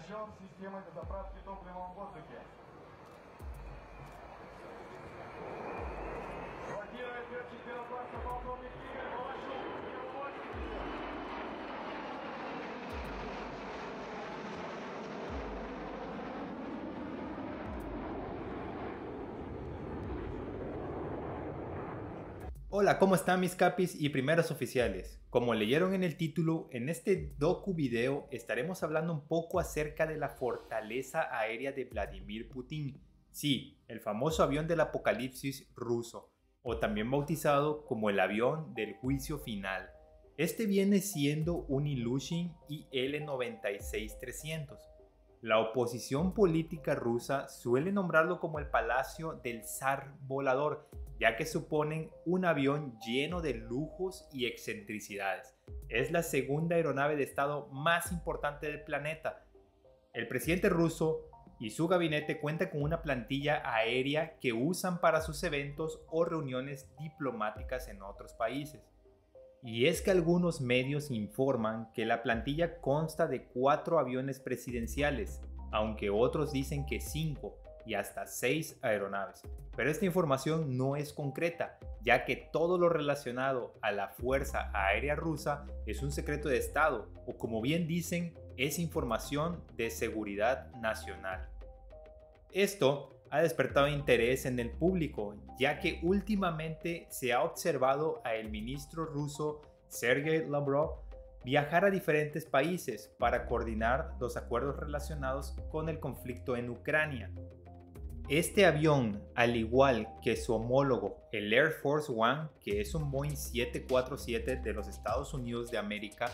оснащен системой дозаправки топливом в воздухе. Блокирует летчик первого класса полковник Игорь Балашов. Не уводите. Hola, ¿cómo están mis capis y primeros oficiales? Como leyeron en el título, en este docu video estaremos hablando un poco acerca de la fortaleza aérea de Vladimir Putin. Sí, el famoso avión del apocalipsis ruso, o también bautizado como el avión del juicio final. Este viene siendo un Ilyushin Il-96-300. La oposición política rusa suele nombrarlo como el Palacio del Zar Volador, ya que suponen un avión lleno de lujos y excentricidades. Es la segunda aeronave de estado más importante del planeta. El presidente ruso y su gabinete cuentan con una plantilla aérea que usan para sus eventos o reuniones diplomáticas en otros países. Y es que algunos medios informan que la plantilla consta de 4 aviones presidenciales, aunque otros dicen que 5 y hasta 6 aeronaves. Pero esta información no es concreta, ya que todo lo relacionado a la Fuerza Aérea Rusa es un secreto de Estado, o como bien dicen, es información de seguridad nacional. Esto ha despertado interés en el público, ya que últimamente se ha observado a el ministro ruso Sergei Lavrov viajar a diferentes países para coordinar los acuerdos relacionados con el conflicto en Ucrania. Este avión, al igual que su homólogo, el Air Force One, que es un Boeing 747 de los Estados Unidos de América,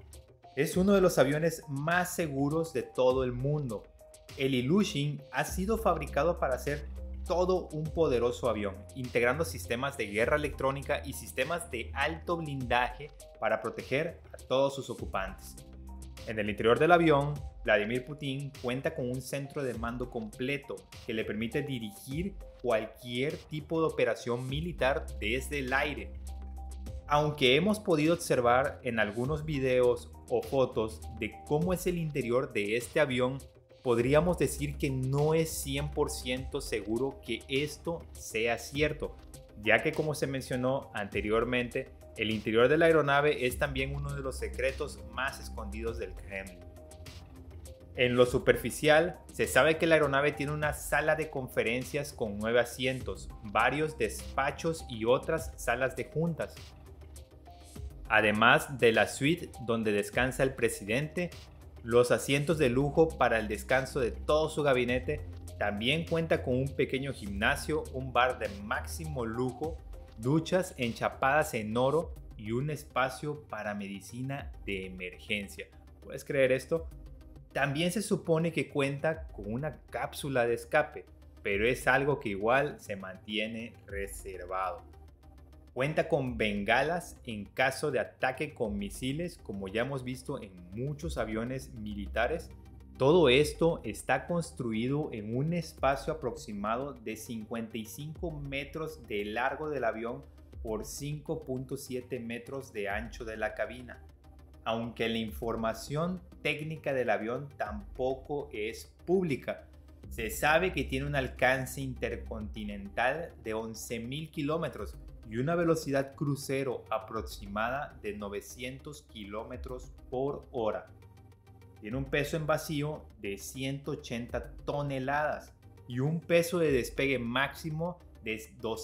es uno de los aviones más seguros de todo el mundo. El Ilyushin ha sido fabricado para ser todo un poderoso avión, integrando sistemas de guerra electrónica y sistemas de alto blindaje para proteger a todos sus ocupantes. En el interior del avión, Vladimir Putin cuenta con un centro de mando completo que le permite dirigir cualquier tipo de operación militar desde el aire. Aunque hemos podido observar en algunos videos o fotos de cómo es el interior de este avión, podríamos decir que no es 100% seguro que esto sea cierto, ya que como se mencionó anteriormente, el interior de la aeronave es también uno de los secretos más escondidos del Kremlin. En lo superficial, se sabe que la aeronave tiene una sala de conferencias con 9 asientos, varios despachos y otras salas de juntas, además de la suite donde descansa el presidente. Los asientos de lujo para el descanso de todo su gabinete. También cuenta con un pequeño gimnasio, un bar de máximo lujo, duchas enchapadas en oro y un espacio para medicina de emergencia. ¿Puedes creer esto? También se supone que cuenta con una cápsula de escape, pero es algo que igual se mantiene reservado. Cuenta con bengalas en caso de ataque con misiles, como ya hemos visto en muchos aviones militares. Todo esto está construido en un espacio aproximado de 55 metros de largo del avión por 5.7 metros de ancho de la cabina. Aunque la información técnica del avión tampoco es pública. Se sabe que tiene un alcance intercontinental de 11.000 kilómetros y una velocidad crucero aproximada de 900 kilómetros por hora. Tiene un peso en vacío de 180 toneladas y un peso de despegue máximo de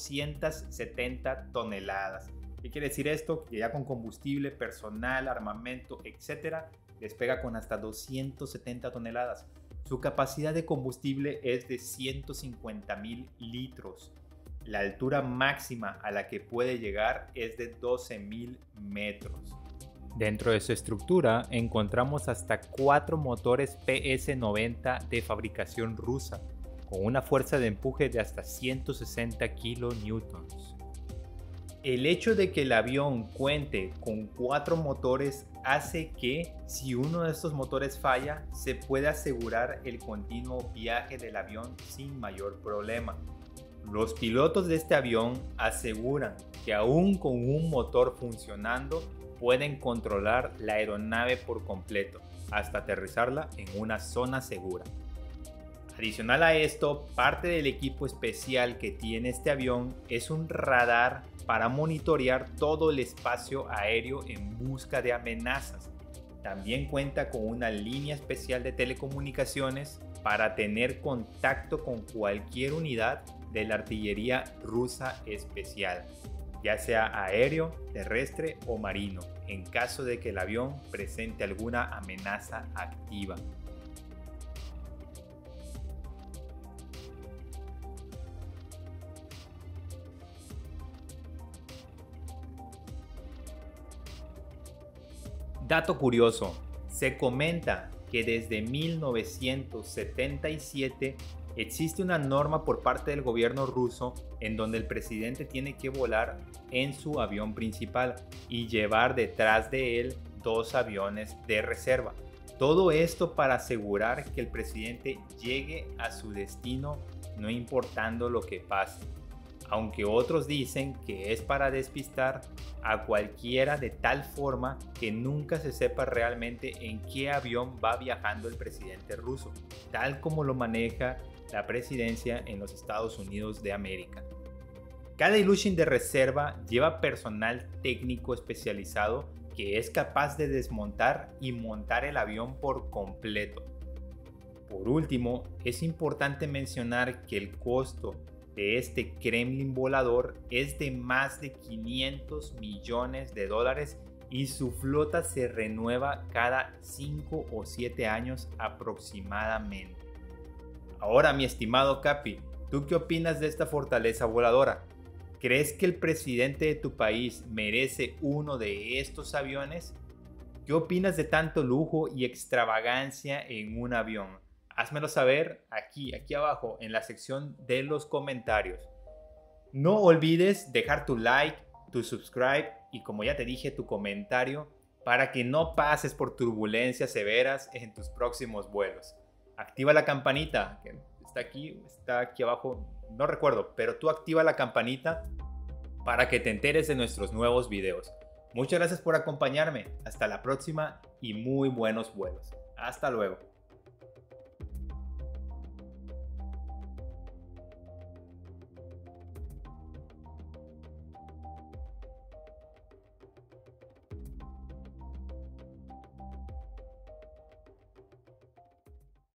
270 toneladas. ¿Qué quiere decir esto? Que ya con combustible, personal, armamento, etc., despega con hasta 270 toneladas. Su capacidad de combustible es de 150.000 litros. La altura máxima a la que puede llegar es de 12.000 metros. Dentro de su estructura encontramos hasta 4 motores PS-90 de fabricación rusa, con una fuerza de empuje de hasta 160 kilonewtons. El hecho de que el avión cuente con 4 motores hace que, si uno de estos motores falla, se pueda asegurar el continuo viaje del avión sin mayor problema. Los pilotos de este avión aseguran que aún con un motor funcionando pueden controlar la aeronave por completo, hasta aterrizarla en una zona segura. Adicional a esto, parte del equipo especial que tiene este avión es un radar para monitorear todo el espacio aéreo en busca de amenazas. También cuenta con una línea especial de telecomunicaciones para tener contacto con cualquier unidad de la artillería rusa especial, ya sea aéreo, terrestre o marino, en caso de que el avión presente alguna amenaza activa. Dato curioso, se comenta que desde 1977 existe una norma por parte del gobierno ruso en donde el presidente tiene que volar en su avión principal y llevar detrás de él 2 aviones de reserva. Todo esto para asegurar que el presidente llegue a su destino no importando lo que pase. Aunque otros dicen que es para despistar a cualquiera de tal forma que nunca se sepa realmente en qué avión va viajando el presidente ruso, tal como lo maneja la presidencia en los Estados Unidos de América. Cada Ilyushin de reserva lleva personal técnico especializado que es capaz de desmontar y montar el avión por completo. Por último, es importante mencionar que el costo de este Kremlin volador es de más de $500 millones y su flota se renueva cada 5 o 7 años aproximadamente. Ahora, mi estimado Capi, ¿tú qué opinas de esta fortaleza voladora? ¿Crees que el presidente de tu país merece uno de estos aviones? ¿Qué opinas de tanto lujo y extravagancia en un avión? Házmelo saber aquí abajo en la sección de los comentarios. No olvides dejar tu like, tu subscribe y, como ya te dije, tu comentario para que no pases por turbulencias severas en tus próximos vuelos. Activa la campanita, que está aquí abajo, no recuerdo, pero tú activa la campanita para que te enteres de nuestros nuevos videos. Muchas gracias por acompañarme. Hasta la próxima y muy buenos vuelos. Hasta luego.